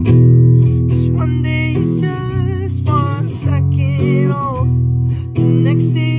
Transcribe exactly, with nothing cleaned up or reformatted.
Cause one day you're just one second off, the next day